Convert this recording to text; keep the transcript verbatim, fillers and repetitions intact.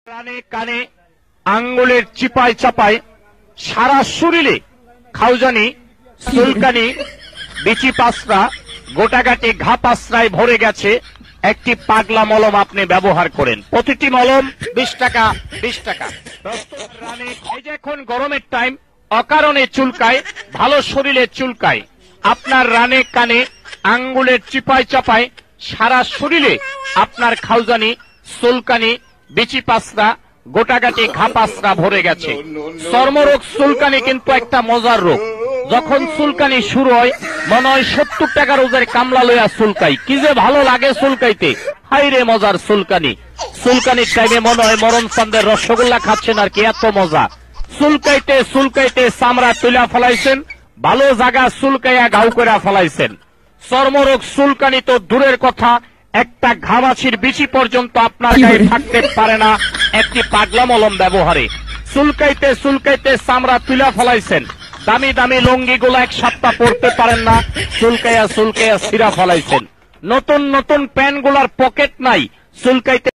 কানে কানে আঙ্গুলের চিপায় চাপায় সারা শরীরে খাউজানি, চুলকানি, বিচি পাসরা, গোটাগাটি ঘা পাসরায় ভরে গেছে। একটি পাগলা মলম আপনি ব্যবহার করেন। প্রতিটি মলম বিশ টাকা বিশ টাকা। রানে এই যে এখন গরমের টাইম, অকারণে চুলকায়, ভালো শরীরে চুলকায়। আপনার রানে কানে আঙ্গুলের চিপায় চাপায় সারা শরীরে আপনার খাউজানি, চুলকানি, বিচি পাসরা, গোটাগাটি ঘা পাসরা ভরে গেছে। চর্মরোগ চুলকানি কিন্তু একটা মজার রোগ। যখন চুলকানি শুরু হয় মনে হয় সত্তর টাকা রোজের কামলা লইয়া চুলকাই, কি যে ভালো লাগে চুলকাইতে। হাই রে মজার চুলকানি। চুলকানির টাইমে মনে হয় মরণ চান্দের রসগোল্লা খাচ্ছেন আর কি, এত মজা। চুলকাইতে চুলকাইতে চামড়া তুলা ফলাইছেন, ভালো জায়গা চুলকাইয়া ঘাউ করে ফলাইছেন। চর্মরোগ চুলকানি তো দূরের কথা, একটা ঘামাছির বিচি পর্যন্ত আপনার গায়ে থাকতে পারে না একটি পাগলা মলম ব্যবহারে। চুলকাইতে চুলকাইতে চামড়া তুলা ফলাইছেন, দামি দামি লুঙ্গি গুলা এক সপ্তাহ পরতে পারেন না, চুলকাইয়া চুলকাইয়া ছিঁড়া ফলাইছেন। নতুন নতুন প্যান্ট গুলার পকেট নাই, চুলকাইতে